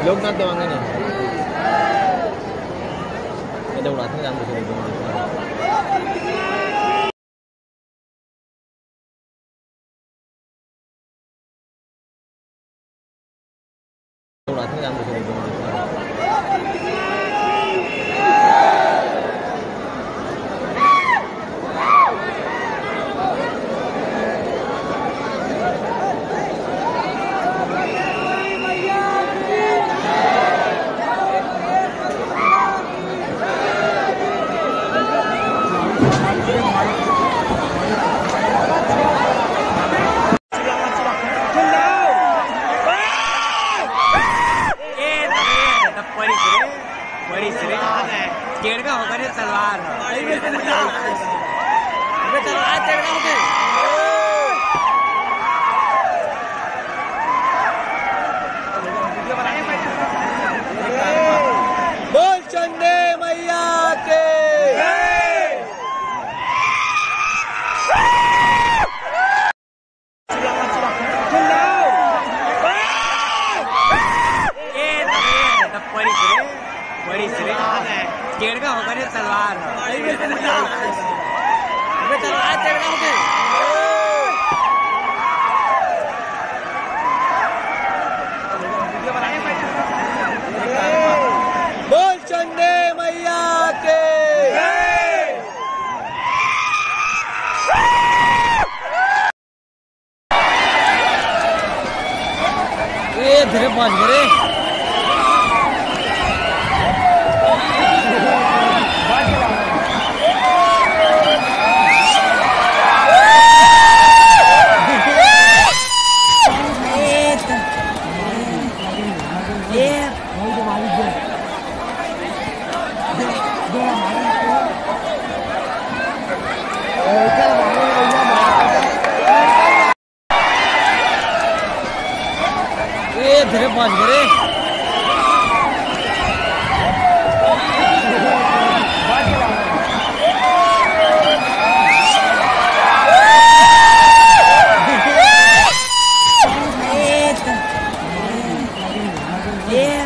लोकनाथ देवांगे नहीं ये तो उड़ाते हैं जान दूसरे उड़ाते हैं जान दूसरे केड़ का होगा तलवार बोल चंडे मैया के केड़ का होगा तलवार बोल चंडे मैया के ये धीरे पहुंच गए ये धीरे पहुंच गए Yeah.